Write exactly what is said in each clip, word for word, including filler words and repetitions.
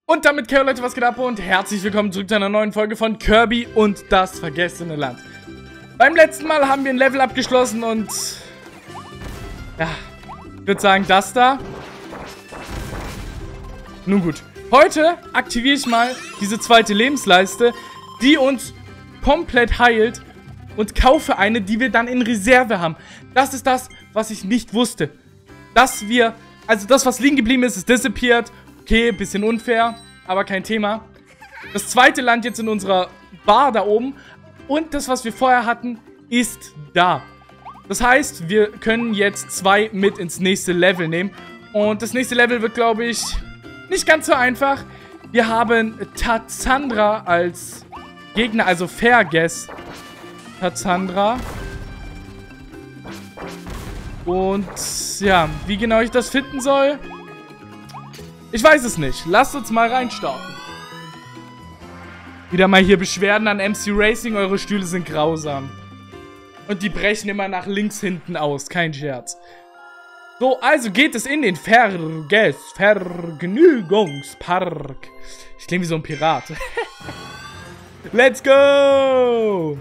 Und damit, Kerl, Leute, was geht ab und herzlich willkommen zurück zu einer neuen Folge von Kirby und das vergessene Land. Beim letzten Mal haben wir ein Level abgeschlossen und... ja, ich würde sagen, das da. Nun gut. Heute aktiviere ich mal diese zweite Lebensleiste, die uns komplett heilt und kaufe eine, die wir dann in Reserve haben. Das ist das, was ich nicht wusste. Dass wir... also das, was liegen geblieben ist, ist disappeared. Okay, bisschen unfair, aber kein Thema. Das zweite Land jetzt in unserer Bar da oben. Und das, was wir vorher hatten, ist da. Das heißt, wir können jetzt zwei mit ins nächste Level nehmen. Und das nächste Level wird, glaube ich, nicht ganz so einfach. Wir haben Tazandra als Gegner, also Fairguess Tazandra. Und ja, wie genau ich das finden soll, ich weiß es nicht. Lasst uns mal reinstarten. Wieder mal hier Beschwerden an M C Racing. Eure Stühle sind grausam. Und die brechen immer nach links hinten aus. Kein Scherz. So, also geht es in den Vergess Vergnügungspark. Ich klinge wie so ein Pirat. Let's go!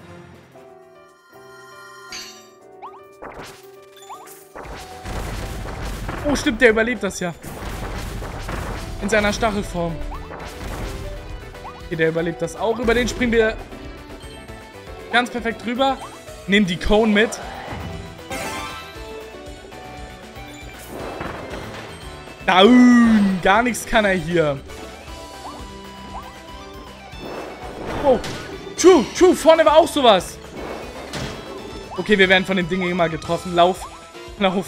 Oh, stimmt, der überlebt das ja. In seiner Stachelform. Okay, der überlebt das auch. Über den springen wir ganz perfekt drüber. Nehmen die Cone mit. Down. Gar nichts kann er hier. Oh. True, true. Vorne war auch sowas. Okay, wir werden von den Dingen immer getroffen. Lauf. Lauf.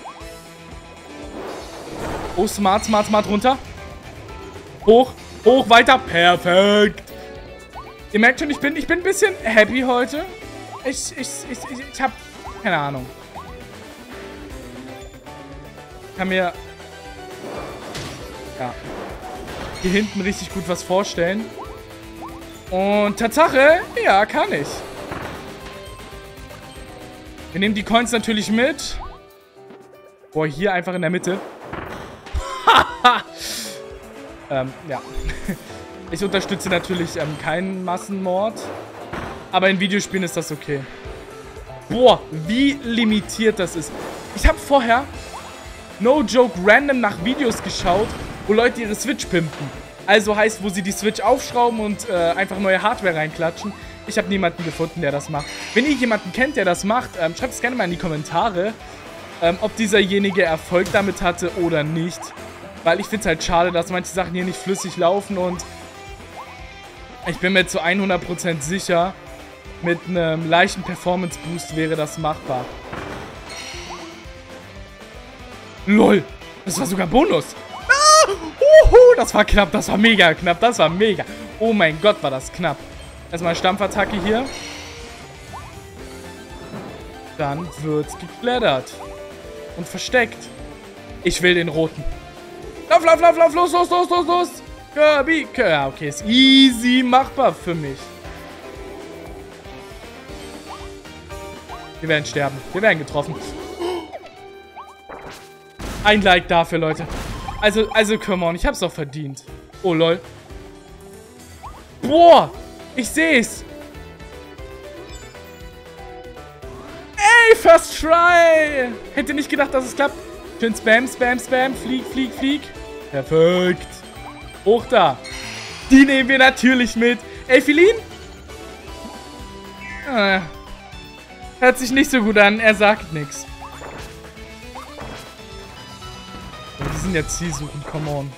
Oh, smart, smart, smart. Runter. Hoch, hoch, weiter. Perfekt. Ihr merkt schon, ich bin, ich bin ein bisschen happy heute. Ich, ich, ich, ich, ich hab keine Ahnung. Ich kann mir ja hier hinten richtig gut was vorstellen. Und Tatsache, ja, kann ich. Wir nehmen die Coins natürlich mit. Boah, hier einfach in der Mitte. Haha. Ähm, ja. Ich unterstütze natürlich ähm, keinen Massenmord. Aber in Videospielen ist das okay. Boah, wie limitiert das ist. Ich habe vorher, no joke, random nach Videos geschaut, wo Leute ihre Switch pimpen. Also heißt, wo sie die Switch aufschrauben und äh, einfach neue Hardware reinklatschen. Ich habe niemanden gefunden, der das macht. Wenn ihr jemanden kennt, der das macht, ähm, schreibt es gerne mal in die Kommentare, ähm, ob dieserjenige Erfolg damit hatte oder nicht. Weil ich finde es halt schade, dass manche Sachen hier nicht flüssig laufen und ich bin mir zu hundert Prozent sicher, mit einem leichten Performance-Boost wäre das machbar. LOL, das war sogar Bonus. Ah, uhu, das war knapp, das war mega knapp, das war mega. Oh mein Gott, war das knapp. Erstmal Stampfattacke hier. Dann wird's geklettert. Und versteckt. Ich will den roten. Lauf, lauf, lauf, lauf, los, los, los, los, los. Kirby, Kirby. Ja, okay, ist easy machbar für mich. Wir werden sterben. Wir werden getroffen. Ein Like dafür, Leute. Also, also, come on. Ich hab's doch verdient. Oh, lol. Boah. Ich seh's. Ey, first try. Hätte nicht gedacht, dass es klappt. Schön spam, spam, spam. Flieg, flieg, flieg. Perfekt. Hoch da. Die nehmen wir natürlich mit. Ey, Philin? Ah, hört sich nicht so gut an. Er sagt nichts. Die sind ja Zielsuchen. Come on.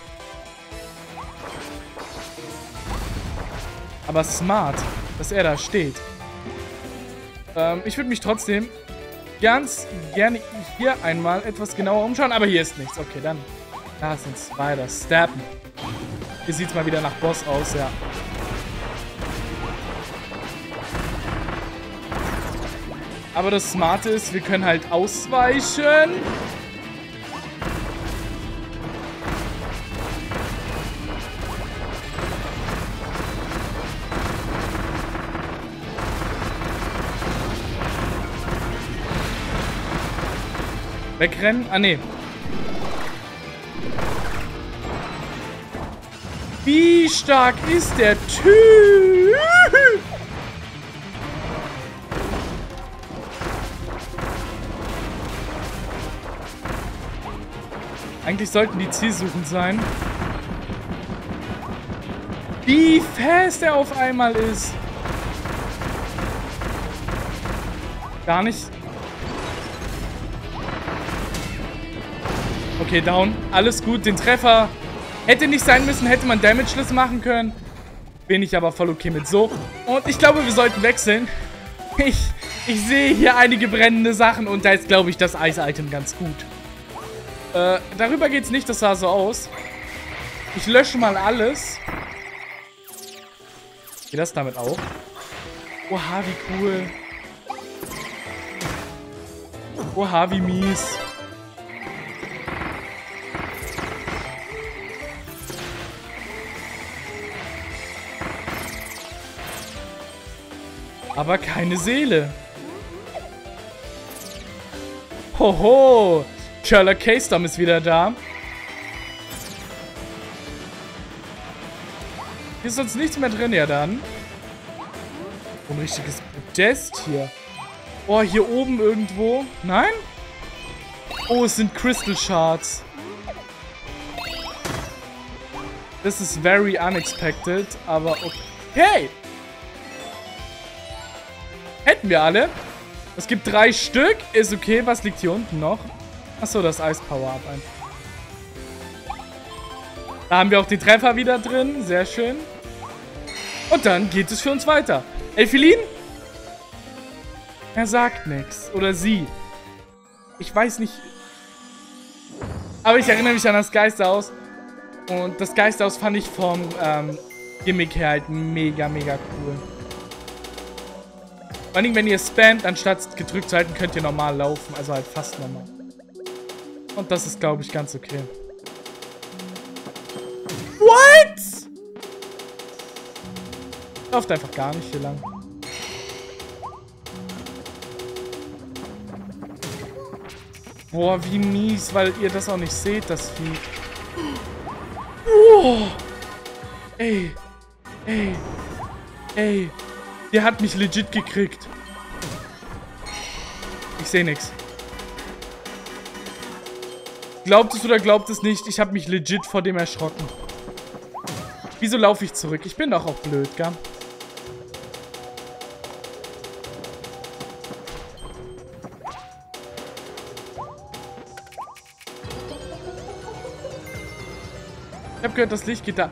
Aber smart, dass er da steht. Ähm, ich würde mich trotzdem ganz gerne hier einmal etwas genauer umschauen. Aber hier ist nichts. Okay, dann. Da sind Spider. Stabben. Hier sieht es mal wieder nach Boss aus, ja. Aber das Smarte ist, wir können halt ausweichen. Wegrennen? Ah, nee. Wie stark ist der Typ? Eigentlich sollten die zielsuchend sein. Wie fest er auf einmal ist. Gar nicht. Okay, down. Alles gut. Den Treffer hätte nicht sein müssen. Hätte man Damageless machen können. Bin ich aber voll okay mit so. Und ich glaube, wir sollten wechseln. Ich, ich sehe hier einige brennende Sachen. Und da ist, glaube ich, das Eis-Item ganz gut. Äh, darüber geht's nicht. Das sah so aus. Ich lösche mal alles. Geht das damit auch? Oha, wie cool. Oha, wie mies. Aber keine Seele. Hoho. Sherlock K-Storm ist wieder da. Hier ist sonst nichts mehr drin, ja dann. Ein richtiges Podest hier. Oh, hier oben irgendwo. Nein? Oh, es sind Crystal Shards. Das ist very unexpected, aber okay. Hätten wir alle. Es gibt drei Stück. Ist okay. Was liegt hier unten noch? Achso, das Eis-Power-Up einfach. Da haben wir auch die Treffer wieder drin. Sehr schön. Und dann geht es für uns weiter. Elfelin? Er sagt nichts. Oder sie. Ich weiß nicht. Aber ich erinnere mich an das Geisterhaus. Und das Geisterhaus fand ich vom ähm, Gimmick her halt mega, mega cool. Vor allem, wenn ihr spammt, anstatt gedrückt zu halten, könnt ihr normal laufen. Also halt fast normal. Und das ist, glaube ich, ganz okay. What? Läuft einfach gar nicht hier lang. Boah, wie mies, weil ihr das auch nicht seht, das Vieh. Oh. Ey. Ey. Ey. Der hat mich legit gekriegt. Ich sehe nichts. Glaubt es oder glaubt es nicht, ich habe mich legit vor dem erschrocken. Wieso laufe ich zurück? Ich bin doch auch blöd, gell? Ich habe gehört, das Licht geht da.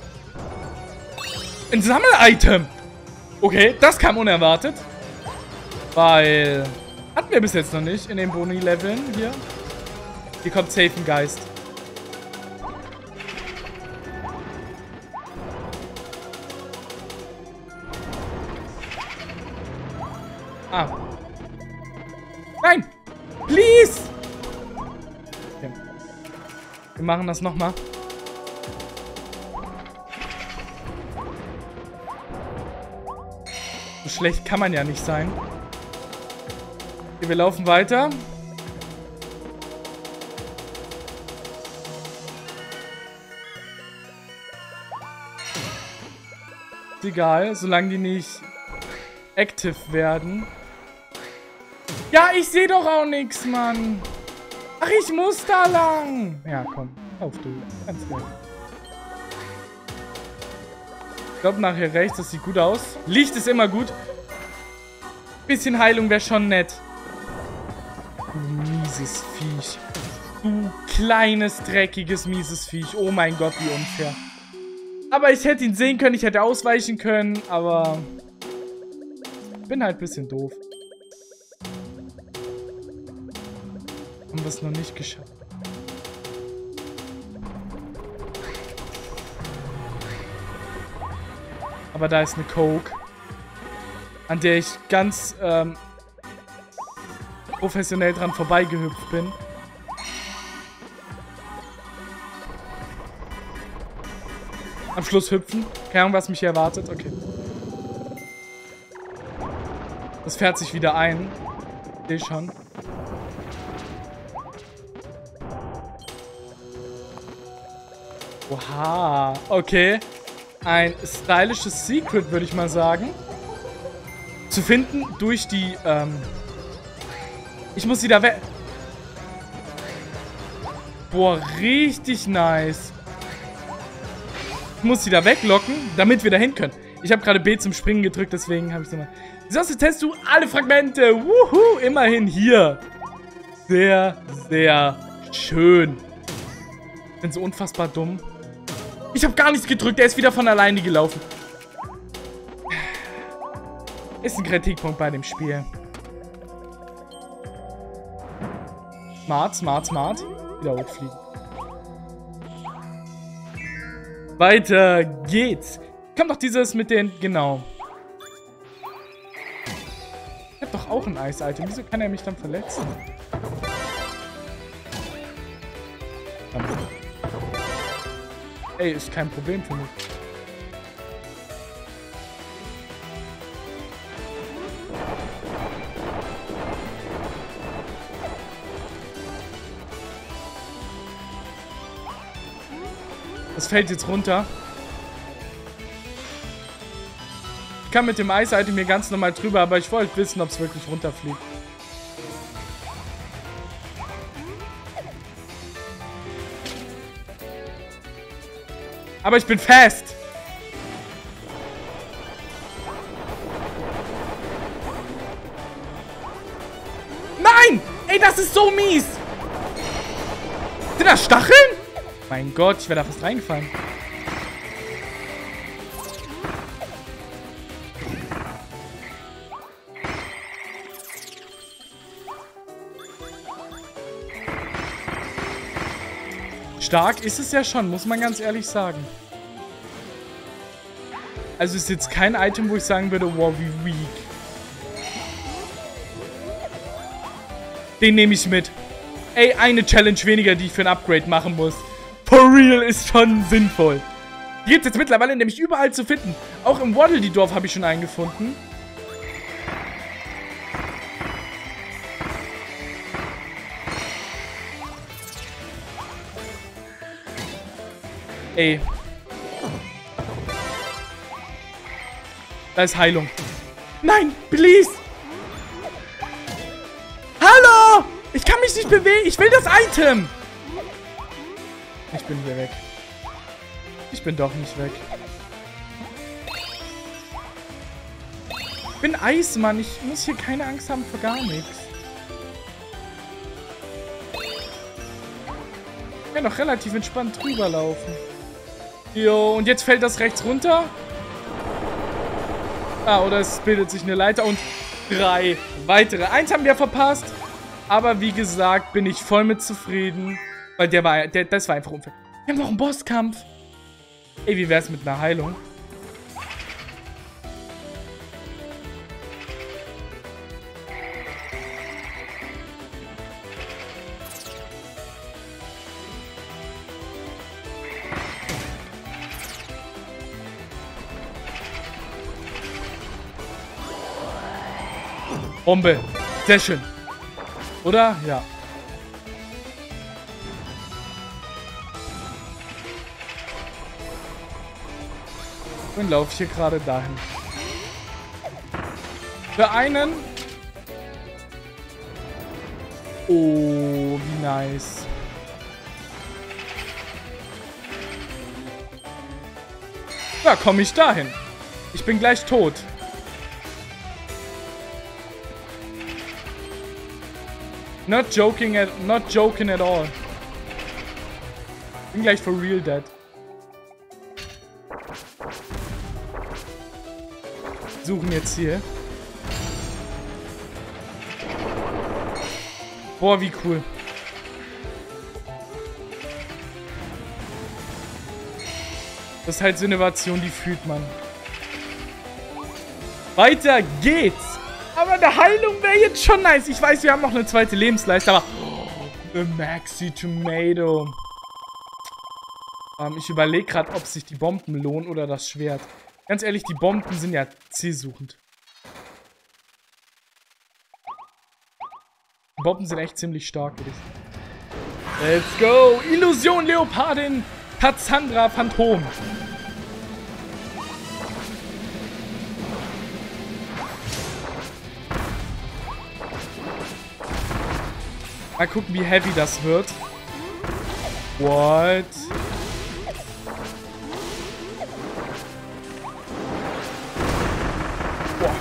Ein Sammel-Item! Okay, das kam unerwartet. Weil... Hatten wir bis jetzt noch nicht in den Boni-Leveln hier. Hier kommt safe ein Geist. Ah. Nein! Please! Okay. Wir machen das nochmal. So schlecht kann man ja nicht sein. Okay, wir laufen weiter. Ist egal, solange die nicht active werden. Ja, ich sehe doch auch nichts, Mann. Ach, ich muss da lang. Ja, komm. Auf du. Ganz gut. Ich glaube, nachher rechts. Das sieht gut aus. Licht ist immer gut. Bisschen Heilung wäre schon nett. Du mieses Viech. Du kleines, dreckiges, mieses Viech. Oh mein Gott, wie unfair. Aber ich hätte ihn sehen können. Ich hätte ausweichen können. Aber... bin halt ein bisschen doof. Haben wir es noch nicht geschafft. Aber da ist eine Coke, an der ich ganz ähm, professionell dran vorbeigehüpft bin. Am Schluss hüpfen. Keine Ahnung, was mich hier erwartet. Okay. Das fährt sich wieder ein. Sehe ich schon. Oha. Okay. Ein stylisches Secret, würde ich mal sagen. Zu finden durch die, ähm... Ich muss sie da weg... Boah, richtig nice. Ich muss sie da weglocken, damit wir da hin können. Ich habe gerade B zum Springen gedrückt, deswegen habe ich so mal... Sonst testest du alle Fragmente. Wuhu, immerhin hier. Sehr, sehr schön. Ich bin so unfassbar dumm. Ich habe gar nichts gedrückt, der ist wieder von alleine gelaufen. Ist ein Kritikpunkt bei dem Spiel. Smart, smart, smart. Wieder hochfliegen. Weiter geht's. Kommt doch dieses mit den... Genau. Ich hab doch auch ein Eis-Item. Wieso kann er mich dann verletzen? Ey, ist kein Problem für mich. Das fällt jetzt runter. Ich kann mit dem Eis-Item hier ganz normal drüber, aber ich wollte wissen, ob es wirklich runterfliegt. Aber ich bin fest. Nein! Ey, das ist so mies! Sind das Stacheln? Mein Gott, ich wäre da fast reingefallen. Stark ist es ja schon, muss man ganz ehrlich sagen. Also ist jetzt kein Item, wo ich sagen würde, wow, wie weak. Den nehme ich mit. Ey, eine Challenge weniger, die ich für ein Upgrade machen muss. For real ist schon sinnvoll. Die gibt es jetzt mittlerweile nämlich überall zu finden. Auch im Waddle-Dee-Dorf habe ich schon einen gefunden. Ey. Da ist Heilung. Nein, please. Hallo! Ich kann mich nicht bewegen. Ich will das Item. Ich bin hier weg. Ich bin doch nicht weg. Ich bin Eismann. Ich muss hier keine Angst haben vor gar nichts. Ich kann doch relativ entspannt drüber laufen. Jo, und jetzt fällt das rechts runter. Ah, oder es bildet sich eine Leiter und drei weitere. Eins haben wir verpasst. Aber wie gesagt, bin ich voll mit zufrieden. Weil der war, der, das war einfach unfair. Wir haben noch einen Bosskampf. Ey, wie wär's mit einer Heilung? Bombe. Sehr schön. Oder? Ja. Und laufe ich hier gerade dahin. Für einen. Oh, wie nice. Ja, komme ich dahin. Ich bin gleich tot. Not joking at, not joking at all. Bin gleich for real dead. Suchen jetzt hier. Boah, wie cool. Das ist halt so eine Innovation, die fühlt man. Weiter geht's. Aber eine Heilung wäre jetzt schon nice. Ich weiß, wir haben noch eine zweite Lebensleiste, aber... Oh, the Maxi Tomato. Ähm, ich überlege gerade, ob sich die Bomben lohnen oder das Schwert. Ganz ehrlich, die Bomben sind ja zielsuchend. Die Bomben sind echt ziemlich stark, würde ich sagen. Let's go! Illusion Leopardin Cassandra Phantom. Mal gucken, wie heavy das wird. What? Boah.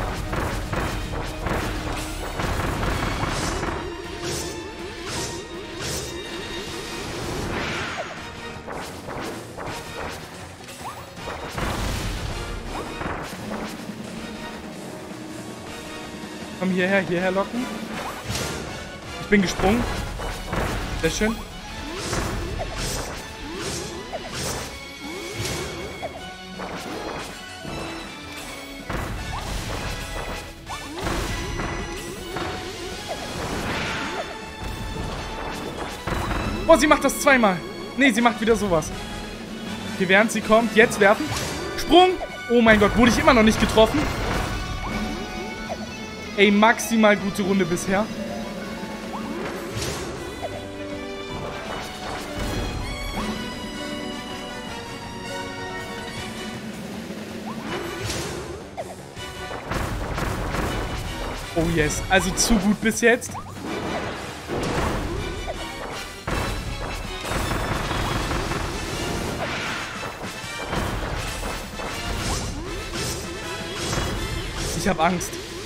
Komm hierher, hierher locken. Ich bin gesprungen. Sehr schön. Oh, sie macht das zweimal. Nee, sie macht wieder sowas. Okay, während sie kommt, jetzt werfen. Sprung. Oh mein Gott, wurde ich immer noch nicht getroffen? Ey, maximal gute Runde bisher. Oh yes, also zu gut bis jetzt. Ich habe Angst.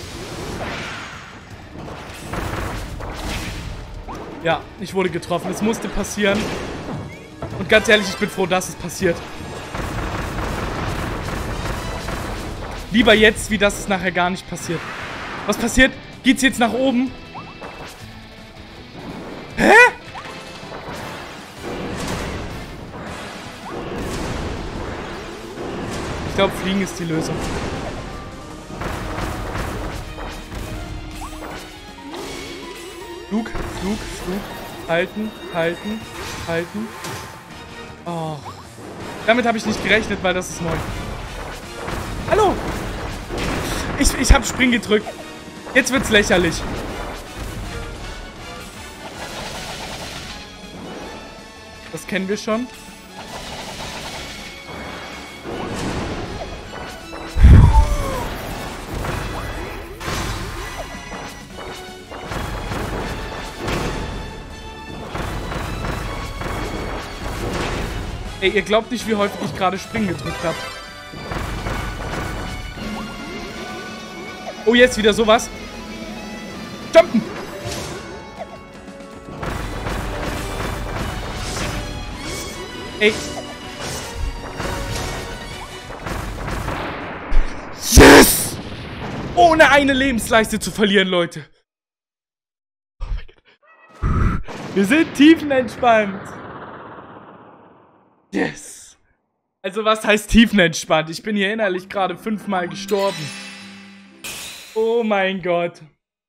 Ja, ich wurde getroffen. Es musste passieren. Und ganz ehrlich, ich bin froh, dass es passiert. Lieber jetzt, wie dass es nachher gar nicht passiert. Was passiert? Geht's jetzt nach oben? Hä? Ich glaube, Fliegen ist die Lösung. Flug, Flug, Flug. Halten, halten, halten. Oh. Damit habe ich nicht gerechnet, weil das ist neu. Hallo! Ich, ich habe Spring gedrückt. Jetzt wird's lächerlich. Das kennen wir schon. Ey, ihr glaubt nicht, wie häufig ich gerade Springen gedrückt habe. Oh, jetzt wieder sowas. Jumpen! Ey. Yes! Ohne eine Lebensleiste zu verlieren, Leute. Oh mein Gott. Wir sind tiefenentspannt. Yes. Also was heißt tiefenentspannt? Ich bin hier innerlich gerade fünfmal gestorben. Oh mein Gott.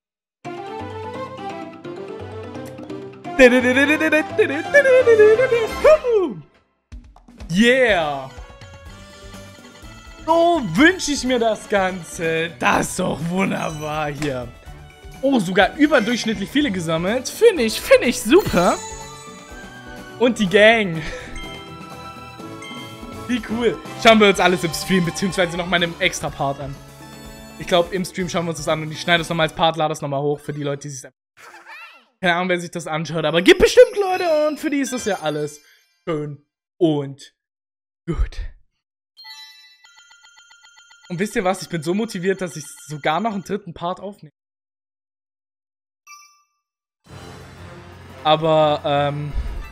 Yeah. So wünsche ich mir das Ganze. Das ist doch wunderbar hier. Oh, sogar überdurchschnittlich viele gesammelt. Finde ich, finde ich super. Und die Gang. Wie cool. Schauen wir uns alles im Stream, beziehungsweise noch mal in einem extra Part an. Ich glaube, im Stream schauen wir uns das an und ich schneide das nochmal als Part, lade das nochmal hoch für die Leute, die sich... Keine Ahnung, wer sich das anschaut, aber gibt bestimmt Leute und für die ist das ja alles schön und gut. Und wisst ihr was? Ich bin so motiviert, dass ich sogar noch einen dritten Part aufnehme. Aber, ähm...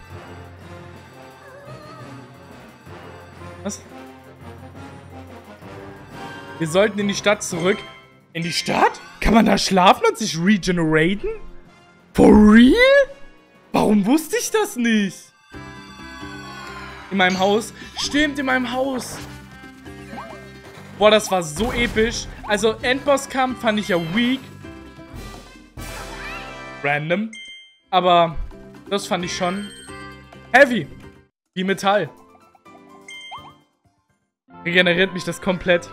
Was? Wir sollten in die Stadt zurück. In die Stadt? Kann man da schlafen und sich regeneraten? For real? Warum wusste ich das nicht? In meinem Haus? Stimmt, in meinem Haus. Boah, das war so episch. Also, Endbosskampf fand ich ja weak. Random. Aber das fand ich schon heavy. Wie Metall. Regeneriert mich das komplett.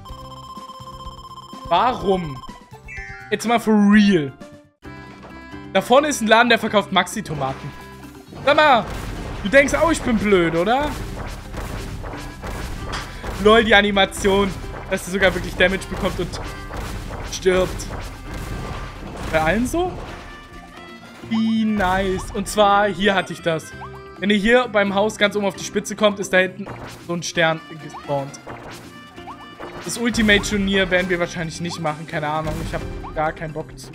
Warum? Jetzt mal for real. Da vorne ist ein Laden, der verkauft Maxi-Tomaten. Sag mal, du denkst auch, ich bin blöd, oder? Lol, die Animation, dass er sogar wirklich Damage bekommt und stirbt. Bei allen so? Wie nice. Und zwar, hier hatte ich das. Wenn ihr hier beim Haus ganz oben auf die Spitze kommt, ist da hinten so ein Stern gespawnt. Das Ultimate-Turnier werden wir wahrscheinlich nicht machen. Keine Ahnung, ich habe gar keinen Bock zu.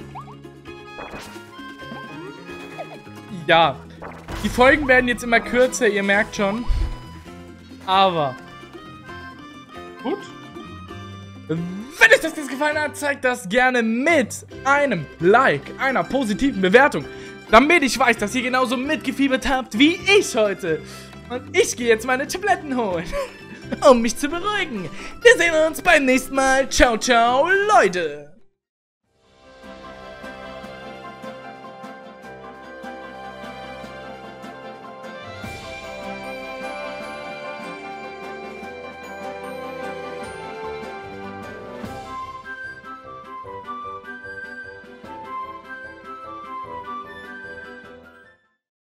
Ja, die Folgen werden jetzt immer kürzer, ihr merkt schon. Aber gut. Wenn euch das jetzt gefallen hat, zeigt das gerne mit einem Like, einer positiven Bewertung. Damit ich weiß, dass ihr genauso mitgefiebert habt wie ich heute. Und ich gehe jetzt meine Tabletten holen, um mich zu beruhigen. Wir sehen uns beim nächsten Mal. Ciao, ciao, Leute.